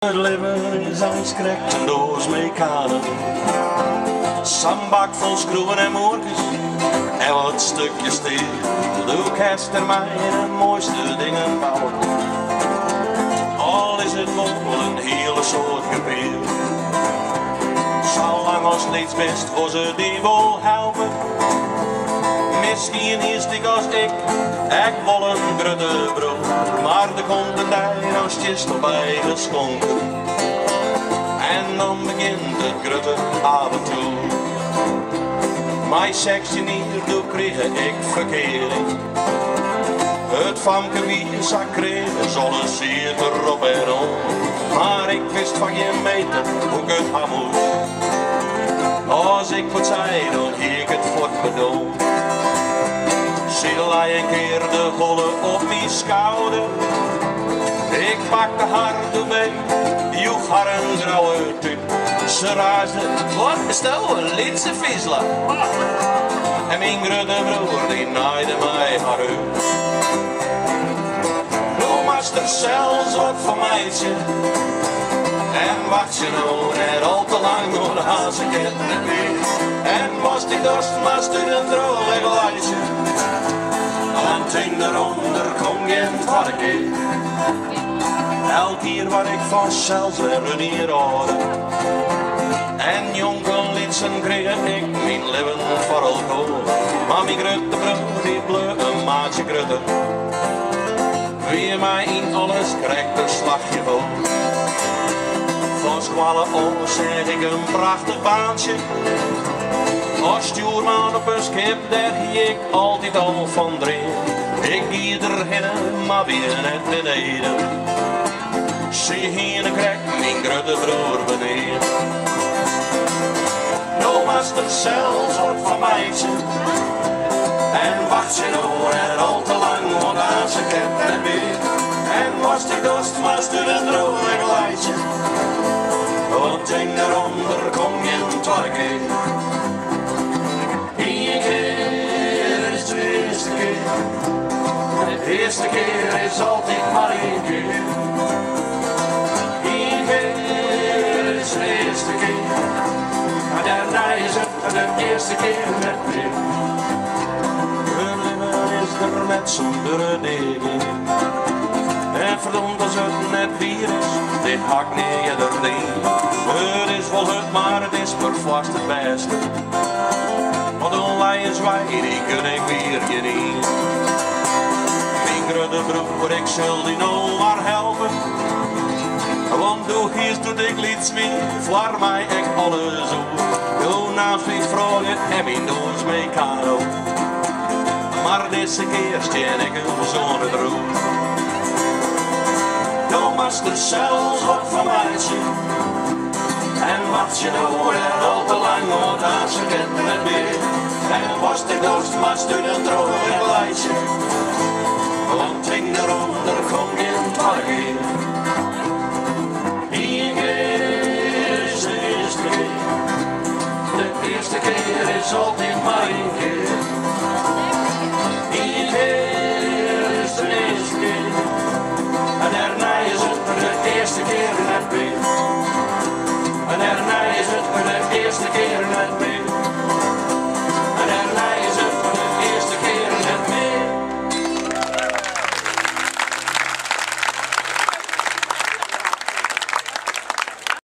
Het leven is aanskrekt een doos mekanen. Zandbak vol schroeven en moerkes en wat stukjes steel. Doe kerst er mij de mooiste dingen bouwen. Al is het wel een hele soort gepeel. Zolang als niets best voor ze die wil helpen. Misschien is die als ik wil een grote brood. Maar er komt een tijd als je is erbij geschonken. En dan begint het grote avontuur. Mijn 16 jaar toen kreeg ik verkering. Het famke wie zak kreeg, zonne ziet erop en om. Maar ik wist van geen meter hoe ik het aan moest. Als ik wat zei, dan ging ik het voor me doen. Zie een keer de holle op mijn schouder. Ik pakte haar toe mee, joeg haar een grauwe tuin. Ze raasde, wat is nou een Lidse visla? En mijn grote broer die naaide mij haar uit. Nu was er zelfs wat van meidje. En wacht je nou net al te lang door de hazenket en weer. En was die dorst maar een droog ladje. Want in daaronder kom geen tweede keer. Elk keer waar ik vanzelf weer hier hoorde. En jongen Lidsen kreeg ik mijn leven voor alcohol. Maar mijn grote broer die bleef een maatje groter. Wie mij in alles krijgt een slagje vol. Van squallen oor zeg ik een prachtig baantje. Als stuurman op een schip, daar ging ik altijd al van dreef. Ik ging erheen, maar weer net beneden. Zie hier krijg mijn grote broer beneden. Nou was er zelfs wat van meisje. En wacht je nou en al te lang, want aan ze kent en weer. En was die dorst maar een droog ladje. Want in daaronder kom je een tweede keer. Eén keer is de eerste keer. De eerste keer is altijd maar één keer. Eén keer is de eerste keer. Maar daarna is het de eerste keer net weer. Hun leven is er met zo'n beredening. En verdomd als het net weer is, dit hakt niet er niet. Het is wel het, maar het is per vast het beste. Want een leien zwaai, die kun ik weer niet. Mijn grote broer, ik zal die nou maar helpen. Want doe hier doet ik niets meer, voor mij ik alles op. Doe naast mijn vragen en mijn doos mee kano. Maar deze keer steen ik een zonder droom. Nou was er zelfs wat van meisje. En wat je nou en al te lang, want aan ze kent met weer. En was de dorst maar een droog ladje. Want in daaronder kom je een tweede keer. Eén keer is de eerste keer. De eerste keer is altijd maar één keer. Eén keer is de eerste keer. En daarna is het de eerste keer net weer.